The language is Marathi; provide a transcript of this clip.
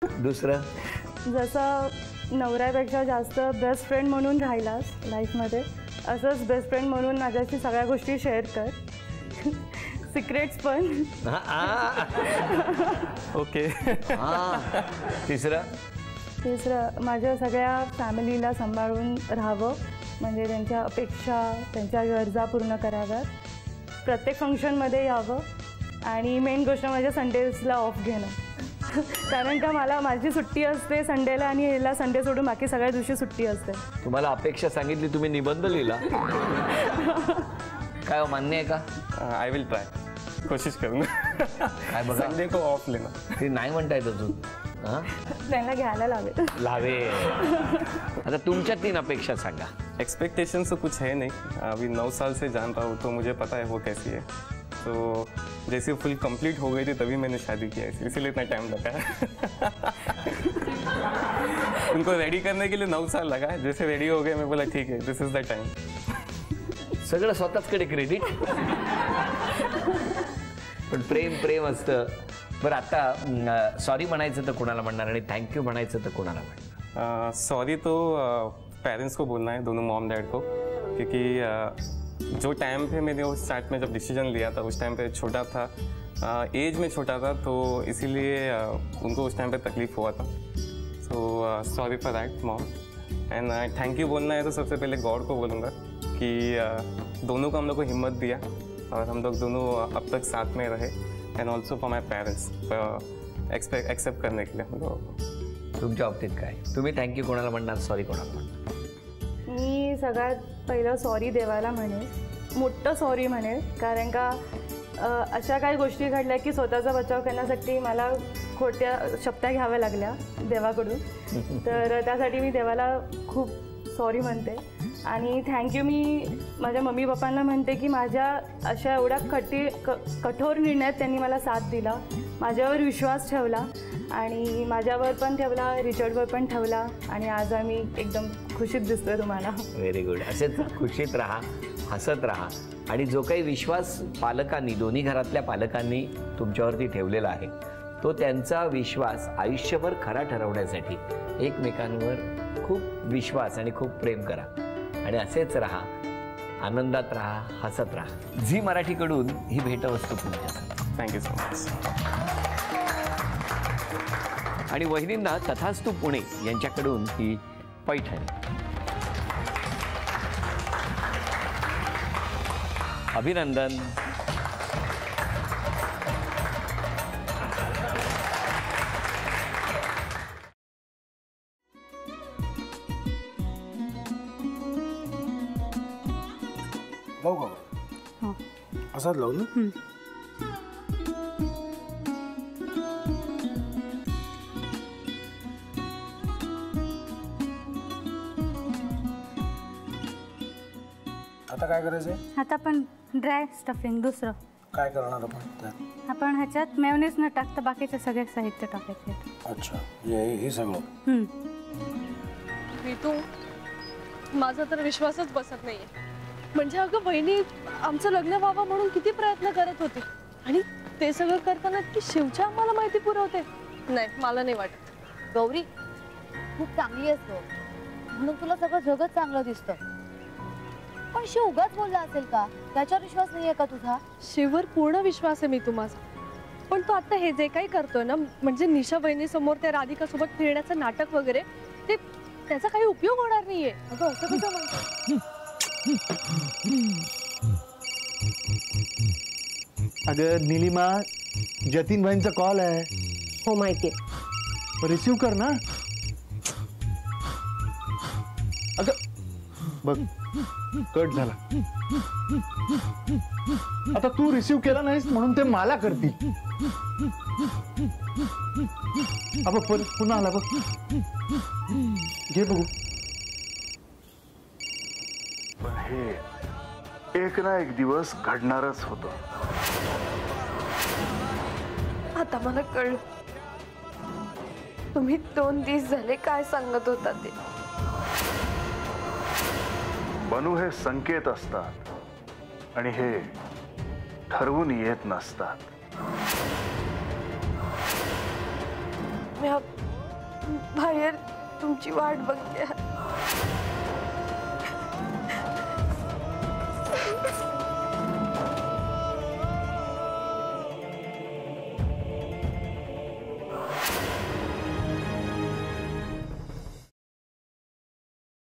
दुसरं जसं नवऱ्यापेक्षा जास्त बेस्ट फ्रेंड म्हणून राहिलास लाईफमध्ये, असंच बेस्ट फ्रेंड म्हणून माझ्याशी सगळ्या गोष्टी शेअर कर, सिक्रेट्स पण. ओके. तिसरं माझ्या सगळ्या फॅमिलीला सांभाळून राहावं, म्हणजे त्यांच्या अपेक्षा, त्यांच्या गरजा पूर्ण कराव्यात, प्रत्येक फंक्शनमध्ये यावं, आणि मेन गोष्ट म्हणजे संडेजला ऑफ घेणं. कारण का मला माझी सुट्टी असते संडेला, आणि ह्याला संडे सोडून बाकी सगळ्या दिवशी सुट्टी असते. तुम्हाला अपेक्षा सांगितली, तुम्ही निबंध लिहिला. काय मान्य आहे का? आय विल ट्राय, कोशिश करूँ. काय बघा, संडे को ऑफ लेना. ते नाही म्हणतायत अजून. त्यांना घ्यायला लावे. आता तुमच्या 3 अपेक्षा सांगा. एक्सपेक्टेशन तो कुछ है नहीं, अभी 9 साल से जान रहा हूँ तो मुझे पता है वो कैसी है. तो जैसे फुल कंप्लीट हो गई थी तभी मैंने शादी किया है, इसीलिए इतना टाइम लगा है. उनको रेडी करने के लिए 9 साल लगा है. जैसे रेडी हो गए मैं बोला ठीक है, दिस इज द टाइम. सगळं स्वतःचकडे क्रेडिट. पण प्रेम असतं. बरं, आता सॉरी म्हणायचं तर कोणाला म्हणणार आणि थँक्यू म्हणायचं तर कोणाला म्हणणार? सॉरी तो पेरेंट्स को बोलना है, दोनों मॉम डैड को, क्योंकि जो टाइम पे मैंने उस स्टार्ट में जब डिसीजन लिया था उस टाइम पे छोटा था, एज में छोटा था, तो इसीलिए उनको उस टाइम पे तकलीफ हुआ था. So sorry for that mom. And thank you बोलना है तो सबसे पहले गॉड को बोलूँगा कि दोनों को हम लोग को हिम्मत दिया और हम लोग दोनों अब तक साथ में रहे. And also for my parents accept करने के लिए हम लोग. तुमच्या बाबतीत काय? तुम्ही थँक्यू कोणाला म्हणणार, सॉरी कोणाला म्हणणार? मी सगळ्यात पहिलं सॉरी देवाला म्हणेल, मोठं सॉरी म्हणेल. कारण का अशा काही गोष्टी घडल्या की स्वतःचा बचाव करण्यासाठी मला खोट्या शब्दा घ्याव्या लागल्या देवाकडून. तर त्यासाठी मी देवाला खूप सॉरी म्हणते. आणि थँक्यू मी माझ्या मम्मी पप्पांना म्हणते की माझ्या अशा एवढ्या कठोर निर्णयात त्यांनी मला साथ दिला, माझ्यावर विश्वास ठेवला, आणि माझ्यावर पण ठेवला, रिचर्डवर पण ठेवला, आणि आज आम्ही एकदम खुशीत दिसतोय तुम्हाला. Very good. असेच खुशीत राहा, हसत राहा, आणि जो काही विश्वास पालकांनी, दोन्ही घरातल्या पालकांनी तुमच्यावरती ठेवलेला आहे, तो त्यांचा विश्वास आयुष्यभर खरा ठरवण्यासाठी एकमेकांवर खूप विश्वास आणि खूप प्रेम करा, आणि असेच राहा, आनंदात राहा, हसत राहा. झी मराठीकडून ही भेटवस्तू तुमच्यासाठी. Thank you so much. आणि वहिनींना तथास्तु पुणे यांच्याकडून ही पैठणी. अभिनंदन. लावू का? असाच लावू ना. आता काय करायचंय? आता आपण ड्राय स्टफिंग दुसरं काय करणार आपण त्यात? आपण ह्याच्यात मेयोनीज न टाकता बाकीचे सगळे साहित्य टाकायचे. अच्छा, हे सगळं. ऋतू, माझा तर विश्वासच बसत नाहीये. म्हणजे अगं बहिणी आमचं लग्न व्हावं म्हणून किती प्रयत्न करत होती, आणि ते सगळं करताना की शिवच्या आम्हाला माहिती पुरवते. नाही, मला नाही वाटत. गौरी खूप चांगली असतो म्हणून तुला सगळं जगत चांगलं दिसतं, पण शिव उगाच बोलला असेल का? त्याच्यावर विश्वास नाहीये का तुझा? शिववर पूर्ण विश्वास आहे मी माझा, पण तो आता हे जे काही करतोय ना, म्हणजे निशा बहिणी समोर त्या राधिका सोबत फिरण्याचं नाटक वगैरे, ते त्याचा काही उपयोग होणार नाहीये. अगं असं कसं म्हणतो? अगं नीलिमा, जतीन भाईंचा कॉल आहे. हो माहितीये. रिसीव कर ना. अगं बघ, कट झाला. आता तू रिसीव केला नाहीस म्हणून ते मला करतील. अब पुन्हा आला बघ, घे बघू. पण हे एक ना एक दिवस घडणारच होतं. आता मला कळलं तुम्ही 2 दिवस झाले काय सांगत होता ते. बनू हे संकेत असतात आणि हे ठरवून येत नसतात. बाहेर तुमची वाट बघते.